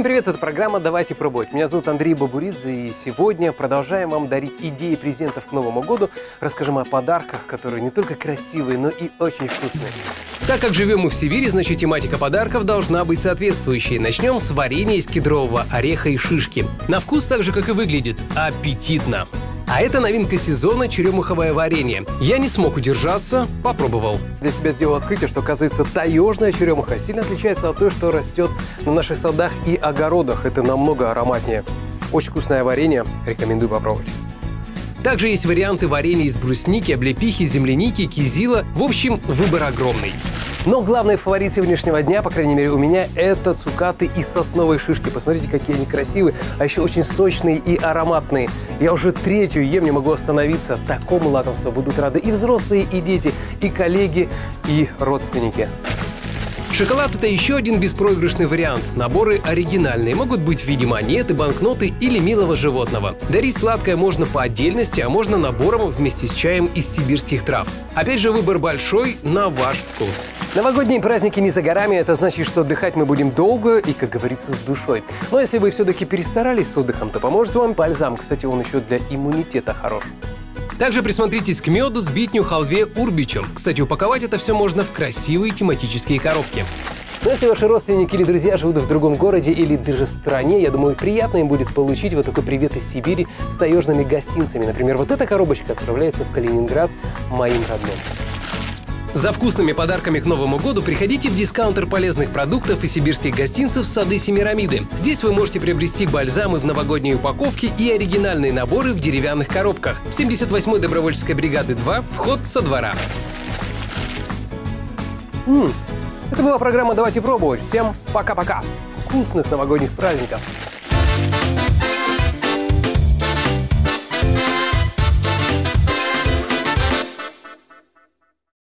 Всем привет, это программа «Давайте пробовать». Меня зовут Андрей Бабуридзе, и сегодня продолжаем вам дарить идеи презентов к Новому году. Расскажем о подарках, которые не только красивые, но и очень вкусные. Так как живем мы в Сибири, значит тематика подарков должна быть соответствующей. Начнем с варенья из кедрового ореха и шишки. На вкус так же, как и выглядит – аппетитно. А это новинка сезона – черемуховое варенье. Я не смог удержаться, попробовал. Для себя сделал открытие, что, оказывается, таежная черемуха сильно отличается от той, что растет на наших садах и огородах. Это намного ароматнее. Очень вкусное варенье, рекомендую попробовать. Также есть варианты варенья из брусники, облепихи, земляники, кизила. В общем, выбор огромный. Но главный фаворит сегодняшнего дня, по крайней мере у меня, это цукаты из сосновой шишки. Посмотрите, какие они красивые, а еще очень сочные и ароматные. Я уже третью ем, не могу остановиться. Такому лакомству будут рады и взрослые, и дети, и коллеги, и родственники. Шоколад – это еще один беспроигрышный вариант. Наборы оригинальные, могут быть в виде монеты, банкноты или милого животного. Дарить сладкое можно по отдельности, а можно набором вместе с чаем из сибирских трав. Опять же, выбор большой на ваш вкус. Новогодние праздники не за горами, это значит, что отдыхать мы будем долго и, как говорится, с душой. Но если вы все-таки перестарались с отдыхом, то поможет вам бальзам. Кстати, он еще для иммунитета хорош. Также присмотритесь к меду, сбитню, халве, урбичам. Кстати, упаковать это все можно в красивые тематические коробки. Но если ваши родственники или друзья живут в другом городе или даже стране, я думаю, приятно им будет получить вот такой привет из Сибири с таежными гостинцами. Например, вот эта коробочка отправляется в Калининград моим родным. За вкусными подарками к Новому году приходите в дискаунтер полезных продуктов и сибирских гостинцев «Сады Семирамиды». Здесь вы можете приобрести бальзамы в новогодней упаковке и оригинальные наборы в деревянных коробках. 78-й добровольческой бригады 2, вход со двора. Это была программа «Давайте пробовать». Всем пока-пока. Вкусных новогодних праздников.